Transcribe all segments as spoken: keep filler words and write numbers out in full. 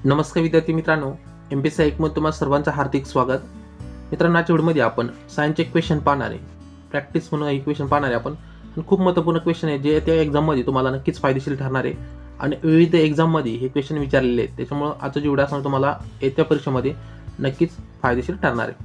नमस्कार विद्यार्थी मित्रांनो, एम पी एस सी मध्ये तुम्हाला सर्वांचं हार्दिक स्वागत. मित्रांनो, आजच्या व्हिडिओमध्ये आपण सायन्सचे क्वेश्चन पाहणार आहे. प्रॅक्टिस म्हणून एक क्वेश्चन पाहणार आहे आपण. खूप महत्त्वपूर्ण क्वेश्चन आहे जे त्या एक्झाममध्ये तुम्हाला नक्कीच फायदेशीर ठरणार आहे आणि विविध एक्झाममध्ये हे क्वेश्चन विचारलेले आहेत. त्याच्यामुळे आजचा जो व्हिडिओ असणार तुम्हाला येत्या परीक्षेमध्ये नक्कीच फायदेशीर ठरणार आहे.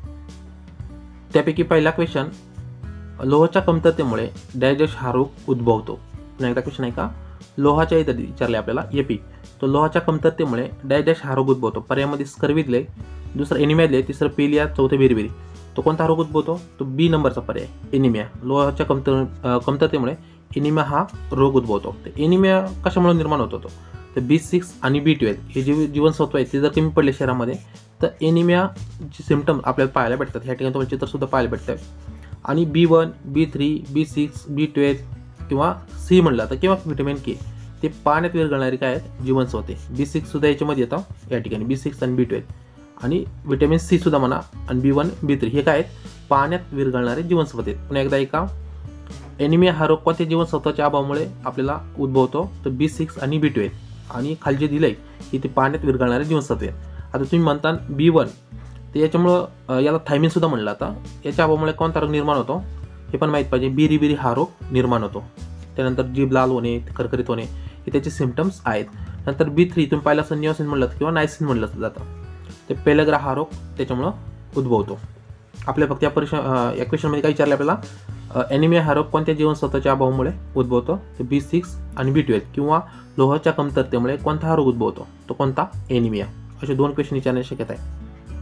त्यापैकी पहिला क्वेश्चन, लोहाच्या कमतरतेमुळे डॅश हा रोग उद्भवतो. पुन्हा एकदा क्वेश्चन आहे का, लोहाच्या इथे विचारले आपल्याला एपी. तो लोहाच्या कमतरतेमुळे डॅश डॅश हा रोग उद्भवतो. पर्यायामध्ये स्कर्वी दिले, दुसरं एनिमिया दिले, तिसरं पेलिया, चौथं बेरीबेरी. तो कोणता रोग उद्भवतो? तो बी नंबरचा पर्याय एनिमिया. लोहाच्या कमतर कमतरतेमुळे एनिमिया हा रोग उद्भवतो. तर एनिमिया कशामुळे निर्माण होतो? तो तर बी सिक्स आणि बी ट्वेल्व हे जे जीवनसत्व आहेत ते जर कमी पडले शरीरामध्ये तर एनिमियाचे सिम्पटम आपल्याला पाहायला भेटतात. ह्या ठिकाणी तुम्हाला चित्रसुद्धा पाहायला भेटतं. आणि B one B three B six B twelve किंवा सी म्हणलं तर किंवा व्हिटॅमिन के ते पाण्यात विरघळणारे काय आहेत? जीवनसत्वे. बी सिक्स सुद्धा याच्यामध्ये येतं या ठिकाणी, बी सिक्स आणि बी ट्वेल्व आणि व्हिटॅमिन सी सुद्धा म्हणा. आणि बी वन बी थ्री हे काय आहेत? पाण्यात विरघळणारे जीवनसत्व आहेत. पुन्हा एकदा ऐका, एनिमिया हा रोग कोणत्या जीवनसत्वाच्या अभावामुळे आपल्याला उद्भवतो? तर बी सिक्स आणि बी ट्वेल्व. आणि खाली जे दिलंय की ते पाण्यात विरघळणारे जीवनसत्व आहेत. आता तुम्ही म्हणता बी वन ते याच्यामुळं याला थायमिन सुद्धा म्हणलं आता. याच्या अभावामुळे कोणता रोग निर्माण होतो हे पण माहीत पाहिजे. बिरी हा रोग निर्माण होतो. त्यानंतर जीभ लाल होणे, करकरीत होणे हे त्याचे सिम्पटम्स आहेत. नंतर बी थ्री तुम्ही पाहिलं असं निओसिन म्हणलं किंवा नायसिन म्हणलं जातं. ते पेलग्रा हा रोग त्याच्यामुळं उद्भवतो. आपल्या फक्त या परीक्षा या क्वेश्चनमध्ये काय विचारलं आपल्याला, एनिमिया हा रोग कोणत्या जीवनसत्वाच्या अभावामुळे उद्भवतो? तर बी सिक्स आणि बी ट्वेल्व किंवा लोहाच्या कमतरतेमुळे कोणता हा रोग उद्भवतो? तो कोणता? एनिमिया. असे दोन क्वेश्चन विचारण्याची शक्यता आहे.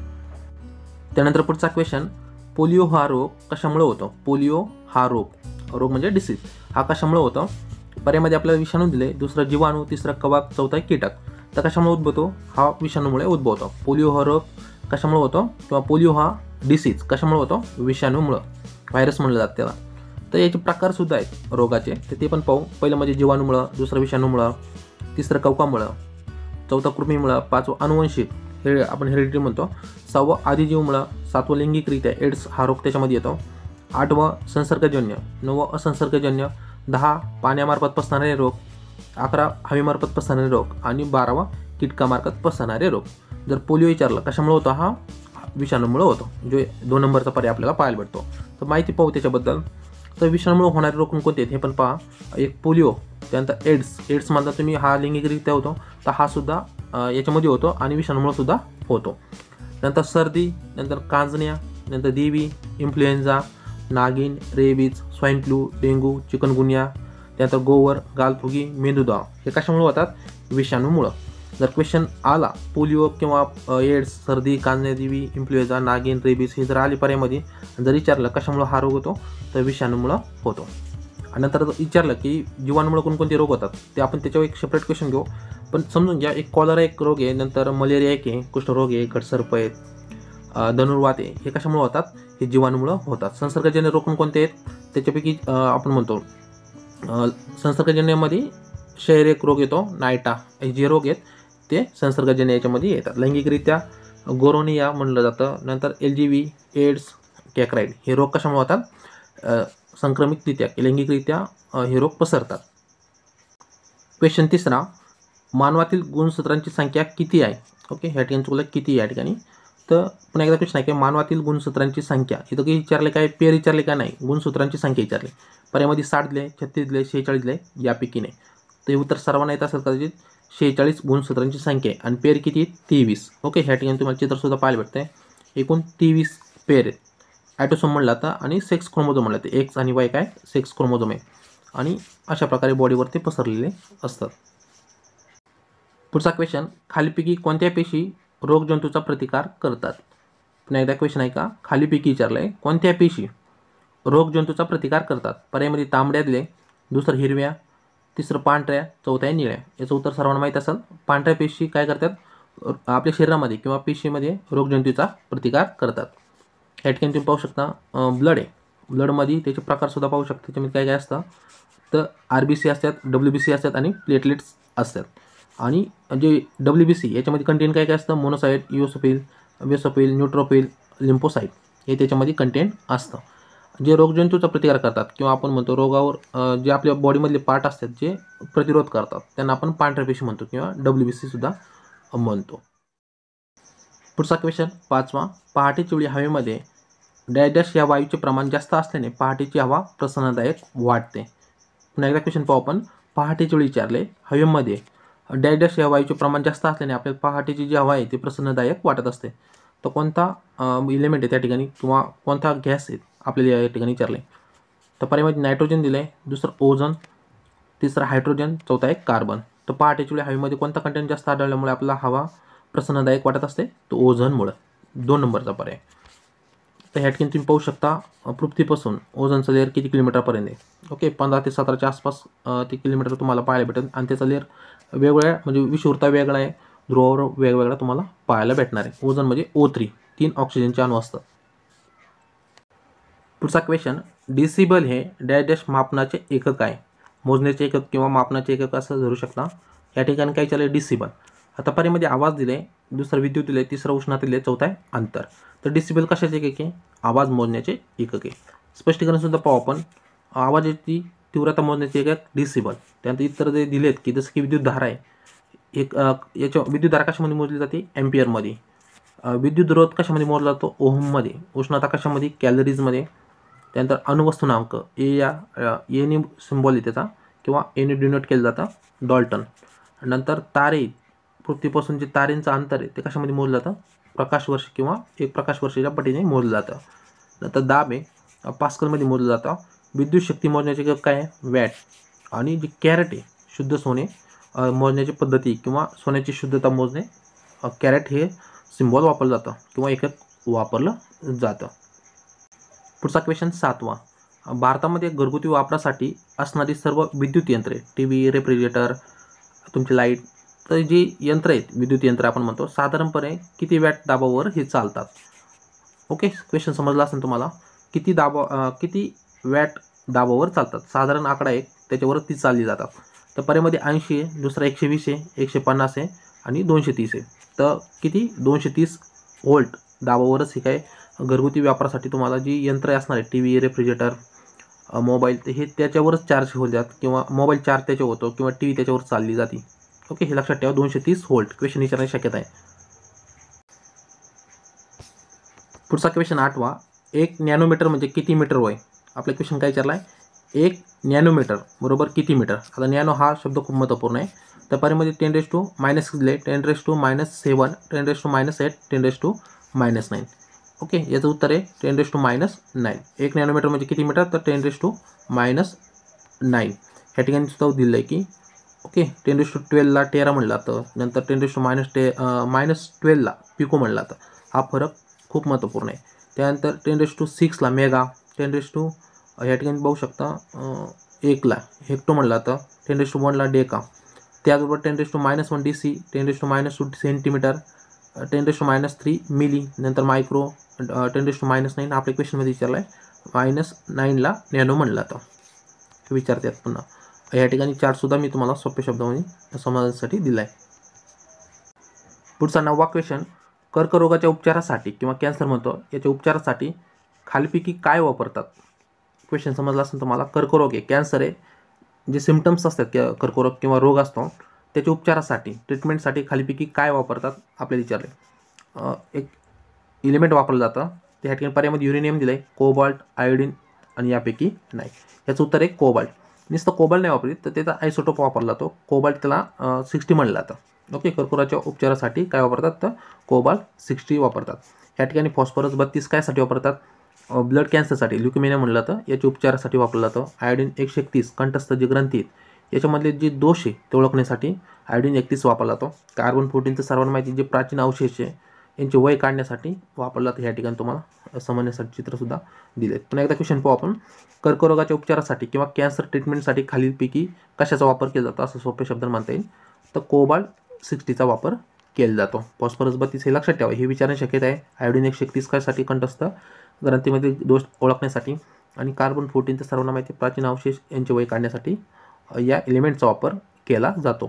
त्यानंतर पुढचा क्वेश्चन, पोलिओ हा रोग कशामुळे होतो? पोलिओ हा रोग रोग म्हणजे डिसीज हा कशामुळे होतो? पर्यायामध्ये आपल्याला विषाणू दिले, दुसरा जीवाणू, तिसरा कवाक, चौथा कीटक. तर कशामुळे उद्भवतो? हा विषाणूमुळे उद्भवतो. पोलिओ हा रोग कशामुळे होतो किंवा पोलिओ हा डिसीज कशामुळे होतो? विषाणूमुळं, व्हायरस म्हणलं जातं त्याला. तर याचे प्रकार सुद्धा आहेत रोगाचे, तर ते पण पाहू. पहिलं म्हणजे जीवाणूमुळं, दुसरं विषाणूमुळं, तिसरं कवकामुळं, चौथा कृमीमुळं, पाचवं अनुवंशिक हे आपण हेरिडिटी म्हणतो, सहावं आदिजीवमुळं, सातवं लैंगिकरित्या एड्स हा रोग त्याच्यामध्ये येतो, आठवं संसर्गजन्य, नववं असंसर्गजन्य, दहा पाण्यामार्फत पसरणारे रोग, अकरा हवेमार्फत पसरणारे रोग आणि बारावा कीटकामार्फत पसरणारे रोग. जर पोलिओ विचारलं कशामुळे होतो? हा विषाणूमुळे होतो, जो दोन नंबरचा पर्याय आपल्याला पाहायला भेटतो. तर माहिती पाहू त्याच्याबद्दल. तर विषाणूमुळे होणारे रोग कोणते आहेत हे पण पहा. एक पोलिओ, त्यानंतर एड्स. एड्स म्हणता तुम्ही हा लैंगिकरित्या होतो, तर हा सुद्धा याच्यामध्ये होतो आणि विषाणूमुळे सुद्धा होतो. नंतर सर्दी, नंतर कांजण्या, नंतर देवी, इन्फ्लुएन्झा, नागिन, rabies, swine flu, dengue, chikungunya, त्यानंतर गोवर, गालफुगी, मेंदूदाव हे कशामुळे होतात? विषाणूमुळं. जर क्वेश्चन आला पोलिओ किंवा एड्स, सर्दी, कांजण्या, देवी, इन्फ्लुएन्झा, नागिन, रेबीज हे जर आले पर्यायामध्ये, जर विचारलं कशामुळे हा रोग होतो तर विषाणूमुळं होतो. आणि नंतर विचारलं की जीवाणूमुळे कोणकोणते रोग होतात ते आपण त्याच्यावर एक सेपरेट क्वेश्चन घेऊ. पण समजून घ्या, एक कॉलरा एक रोग आहे, नंतर मलेरिया एक आहे, कुष्ठरोग आहे, घटसर्प आहेत, धनुर्वात आहे, हे कशामुळे होतात? हे जीवाणूमुळं होतात. संसर्गजन्य रोग कोणते आहेत? त्याच्यापैकी आपण म्हणतो संसर्गजन्यामध्ये क्षयरेक रोग येतो, नायटा हे जे रोग आहेत ते संसर्गजन्य याच्यामध्ये येतात. लैंगिकरित्या गोरोनिया म्हणलं जातं. नंतर एल जी व्ही, एड्स, कॅक्राईड हे रोग कशामुळे होतात? संक्रमितरित्या लैंगिकरित्या हे रोग पसरतात. क्वेश्चन तिसरा, मानवातील गुणसूत्रांची संख्या किती आहे? ओके, ह्या ठिकाणी चुकलं किती या ठिकाणी. तर पुन्हा एकदा क्वेश्चन आहे की मानवातील गुणसूत्रांची संख्या, इथं काही विचारले काय? पेर विचारले का? नाही, गुणसूत्रांची संख्या विचारली. पर्यायामध्ये साठ दिले, छत्तीस दिले, शेहेचाळीस दिले, यापैकी नाही. तर हे उत्तर सर्वांना येत असेल कदाचित. शेहेचाळीस गुणसूत्रांची संख्या आहे आणि पेर किती? तेवीस. ओके, ह्या ठिकाणी तुम्हाला चित्रसुद्धा पाहायला भेटतंय. एकूण तेवीस पेर आहेत. ॲटोसोम म्हणलं जातं आणि सेक्स क्रोमोझोम म्हणलं जातं. एक्स आणि वाय काय? सेक्स क्रोमोझोम आहे आणि अशा प्रकारे बॉडीवरती पसरलेले असतात. पुढचा क्वेश्चन, खालीपैकी कोणत्या पेशी रोगजंतूचा प्रतिकार करतात? पुन्हा एकदा क्वेश्चन आहे का, खालीपैकी विचारलं आहे कोणत्या पेशी रोगजंतूचा प्रतिकार करतात? पर्यायामध्ये तांबड्या दिले, दुसरं हिरव्या, तिसरं पांढऱ्या, चौथ्या निळ्या. याचं उत्तर सर्वांना माहीत असेल. पांढऱ्या पेशी काय करतात? आपल्या शरीरामध्ये किंवा पेशीमध्ये रोगजंतूचा प्रतिकार करतात. या ठिकाणी तुम्ही पाहू शकता ब्लड आहे, ब्लडमध्ये त्याचे प्रकारसुद्धा पाहू शकता. त्याच्यामध्ये काय काय असतं? तर आर बी सी असतात, डब्ल्यू बी सी असतात आणि प्लेटलेट्स असतात. आणि जे डब्ल्यू बी सी याच्यामध्ये कंटेंट काय काय असतं? Monocyte, eosinophil, basophil, neutrophil, lymphocyte हे त्याच्यामध्ये कंटेंट असतं. जे रोगजंतूचा प्रतिकार करतात किंवा आपण म्हणतो रोगावर जे आपल्या बॉडीमधले पार्ट असतात जे प्रतिरोध करतात त्यांना आपण पांढऱ्या पेशी म्हणतो किंवा डब्ल्यू बी सी सुद्धा म्हणतो. पुढचा क्वेश्चन पाचवा, पहाटेच्या वेळी हवेमध्ये डॅश डॅश या वायूचे प्रमाण जास्त असल्याने पहाटेची हवा प्रसन्नदायक वाटते. पुन्हा एकदा क्वेश्चन पाहू आपण. पहाटेच्या वेळी विचारले, हवेमध्ये डॅश डॅश या वायूचे प्रमाण जास्त असल्याने आपल्याला पहाटेची जी हवा आहे ती प्रसन्नदायक वाटत असते. तर कोणता इलेमेंट आहे त्या ठिकाणी किंवा कोणता गॅस आहे आपल्याला या ठिकाणी विचारले. तर पर्यायामध्ये नायट्रोजन दिलं आहे, दुसरं ओझोन, तिसरं हायड्रोजन, चौथा आहे कार्बन. तर पहाटेच्या वेळी हवेमध्ये कोणता कंटेंट जास्त आढळल्यामुळे आपल्याला हवा प्रसन्नदायक वाटत असते, तो ओझोनमुळे. दोन नंबरचा पर्याय. तर ह्या ठिकाणी तुम्ही पाहू शकता पृथ्वीपासून ओझोनचा लेअर किती किलोमीटरपर्यंत आहे. ओके, पंधरा ते सतराच्या आसपास ते किलोमीटर तुम्हाला पाहायला भेटेल आणि त्याचा लेअर वेगवेगळ्या म्हणजे विषुवृत्ता वेगळा आहे, ध्रुवावर वेगवेगळा तुम्हाला पाहायला भेटणार आहे. ओझोन म्हणजे ओ थ्री, तीन ऑक्सिजनचे अणू असतात. पुढचा क्वेश्चन, डिसिबल हे डॅश डॅश मापनाचे एकक आहे. मोजण्याचे एकक किंवा मापनाचे एकक असं धरू शकता. या ठिकाणी काय चालेल, डिसिबल. आता पर्यायामध्ये आवाज दिले, दुसरं विद्युत दिले, तिसरं उष्णता दिले, चौथा आहे अंतर. तर डिसिबल कशाचे एकक आहे, आवाज मोजण्याचे एकक आहे. स्पष्टीकरण सुद्धा पाहू आपण. आवाजाची तीव्रता मोजण्याचे एकक डिसिबल. त्यानंतर इतर जे दिलेत की जसं की विद्युत धारा आहे, एक याच्या विद्युत धारा कशामध्ये मोजली जाते, एम्पियरमध्ये. विद्युत रोध कशामध्ये मोजला जातो, ओहममध्ये. उष्णता कशामध्ये, कॅलरीजमध्ये. त्यानंतर अणुवस्तुनांक ए या एने सिम्बॉल आहे त्याचा किंवा एने डिनोट केलं जातं, डॉल्टन. नंतर तारे, पृथ्वीपासून जे तारेंचं अंतर आहे ते कशामध्ये मोजलं जातं, प्रकाश वर्ष किंवा एक प्रकाश वर्षाच्या पटीने मोजलं जातं. नंतर दाब आहे पास्कलमध्ये मोजलं जातं. विद्युत शक्ती मोजण्याचे एकक काय आहे, वॅट. आणि जी कॅरेट आहे शुद्ध सोने मोजण्याची पद्धती किंवा सोन्याची शुद्धता मोजणे, कॅरेट हे सिम्बॉल वापरलं जातं किंवा एकक वापरलं जातं. पुढचा क्वेश्चन सातवा, भारतामध्ये घरगुती वापरासाठी असणारी सर्व विद्युत यंत्रे, टी व्ही, रेफ्रिजरेटर, तुमची लाईट, तर जी यंत्र आहेत विद्युत यंत्र आपण म्हणतो, साधारणपणे किती वॅट दाबावर हे चालतात. ओके, क्वेश्चन समजला असेल तुम्हाला. किती दाबा किती वॅट दाबावर चालतात, साधारण आकडा एक, त्याच्यावर ती चालली जातात. तर पर्यायामध्ये ऐंशी आहे, दुसरा एकशे वीस आहे, एकशे पन्नास आहे आणि दोनशे तीस आहे. तर किती, दोनशे तीस व्होल्ट दाबावरच हे काय घरगुती वापरासाठी तुम्हाला जी यंत्र असणार आहे, टी व्ही, रेफ्रिजरेटर, मोबाईल, तर हे त्याच्यावरच चार्ज होतात किंवा मोबाईल चार्ज त्याच्यावर होतो किंवा टी व्ही त्याच्यावर चालली जाते. ओके, हे लक्षात ठेवा, दोनशे तीस व्होल्ट. क्वेश्चन विचारण्याची शक्यता आहे. पुढचा क्वेश्चन आठवा, एक नॅनोमीटर म्हणजे किती मीटर होय. आपला क्वेश्चन काय विचारला आहे, एक नॅनोमीटर बरोबर किती मीटर. आता नॅनो हा शब्द खूप महत्त्वपूर्ण आहे. तर पर्यायामध्ये टेन रेस टू मायनस दिले, ten raise to minus seven, ten raise to minus eight, ten raise to minus nine. Okay, याचं उत्तर आहे ten raise to minus nine. एक नॅनोमीटर म्हणजे किती मीटर, तर ten raise to minus nine. ह्या ठिकाणी सुद्धा दिलं आहे की ओके, टेन रेस टू ट्वेल्वला टेरा म्हणलं जातं, नंतर टेन रेस टू मायनस टे मायनस ट्वेल्वला पिको म्हणलं जातं. हा फरक खूप महत्त्वपूर्ण आहे. त्यानंतर टेन रेस टू सिक्सला मेगा, टेन रेस टू या ठिकाणी पाहू शकता एकला हेक्टो म्हणलं जातं, टेन रेस टू वनला डेका. त्याचबरोबर ten raise to minus one D C, ten raise to minus two centimetre, ten raise to minus three milli, नंतर micro, ten raise to minus nine. आपल्या क्वेश्चनमध्ये विचारलं आहे मायनस नाईनला नॅनो म्हणलं जातं. विचारतात पुन्हा. या ठिकाणी चार्टसुद्धा मी तुम्हाला सोप्या शब्दामध्ये समजण्यासाठी दिला आहे. पुढचा नववा क्वेश्चन, कर्करोगाच्या उपचारासाठी किंवा कॅन्सर म्हणतो याच्या उपचारासाठी खालीलपैकी काय वापरतात. क्वेश्चन समजला असेल तुम्हाला. कर्करोग आहे, कॅन्सर आहे, जे सिम्पटम्स असतात किंवा कर्करोग किंवा रोग असतो त्याच्या उपचारासाठी ट्रीटमेंटसाठी खालीलपैकी काय वापरतात आपल्याला विचारले. एक इलिमेंट वापरलं जातं. त्या ठिकाणी पर्यायामध्ये युरेनियम दिलं आहे, कोबाल्ट, आयोडीन आणि यापैकी नाही. याचं उत्तर आहे कोबाल्ट. नुसतं कोबाल्ट नाही वापरली तर त्याचा आयसोटोप वापरला जातो. कोबाल्ट त्याला सिक्स्टी म्हणलं जातं. ओके, कर्करोगाच्या उपचारासाठी काय वापरतात, तर कोबाल्ट सिक्स्टी वापरतात. या ठिकाणी फॉस्फरस बत्तीस कायसाठी वापरतात, ब्लड कॅन्सरसाठी, ल्युकेमिया म्हणलं जातं, याच्या उपचारासाठी वापरलं जातं. आयोडीन एकशे एकतीस कंठस्थ जे ग्रंथी आहेत याच्यामधले जे दोष आहे ते ओळखण्यासाठी आयोडीन एकतीस वापरला जातो. कार्बन फोर्टीनचं सर्वांना माहिती जे प्राचीन अवशेष आहे यांचे वय काढण्यासाठी वापरला जातं. या ठिकाणी तुम्हाला समजण्यासाठी चित्रसुद्धा दिले. पुन्हा एकदा क्वेश्चन पाहू आपण. कर्करोगाच्या उपचारासाठी किंवा कॅन्सर ट्रीटमेंटसाठी खालीलपैकी कशाचा वापर केला जातो असं सोप्या शब्दात म्हणता येईल, तर कोबाल्ट सिक्स्टीचा वापर केला जातो. फॉस्फरस बत्तीस हे लक्षात ठेवा, हे विचारण्याची शक्यता आहे. आयोडीन एकशे एकतीस कायसाठी, कंठस्थ ग्रंथीमध्ये दोष ओळखण्यासाठी, आणि कार्बन फोर्टीनचं सर्वांना माहिती प्राचीन अवशेष यांचे वय काढण्यासाठी या एलिमेंटचा वापर केला जातो.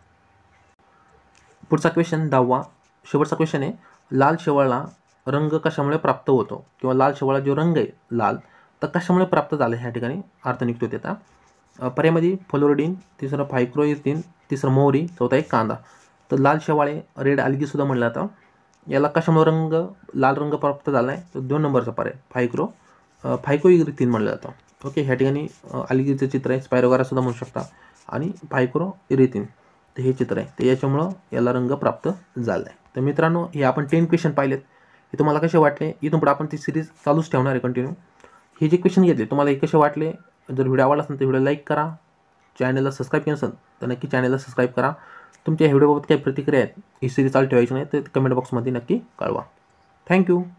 पुढचा क्वेश्चन दहावा, शेवटचा क्वेश्चन आहे, लाल शेवाळला रंग कशामुळे प्राप्त होतो किंवा लाल शेवाळा जो रंग आहे लाल तर कशामुळे प्राप्त झाला ह्या ठिकाणी अर्थ निघतो त्याचा. पर्यायामध्ये फ्लोरिडीन, तिसरं फायक्रोइथिन, तिसरं मोहरी, चौथा एक कांदा. तर लाल शेवाळे रेड आलगीसुद्धा म्हणलं जातं. याला कशामुळे रंग लाल रंग प्राप्त झाला आहे तर दोन नंबरचा पर्याय फायक्रो फायको इरिथीन म्हणलं जातं. ओके, ह्या ठिकाणी आलगीचं चित्र आहे, स्पायरोगारासुद्धा म्हणू शकता आणि फायक्रो इरिथीन तर हे चित्र आहे, तर याच्यामुळं याला रंग प्राप्त झाला आहे. तर मित्रांनो, हे आपण टेन क्वेश्चन पाहिलेत. हे तुम्हाला कसे वाटले? इथून पुढे आपण ती सिरीज चालूच ठेवणार आहे कंटिन्यू. हे जे क्वेश्चन घेतले तुम्हाला हे कसे वाटले? जर व्हिडिओ आवडला असेल तर व्हिडिओ लाईक करा, चॅनलला सबस्क्राईब केलं असेल तर नक्की चॅनलला सबस्क्राईब करा. तुमच्या व्हिडिओबाबत काही प्रतिक्रिया आहेत, ही सिरीज चालू ठेवायची नाही तर कमेंट बॉक्समध्ये नक्की कळवा. थँक्यू.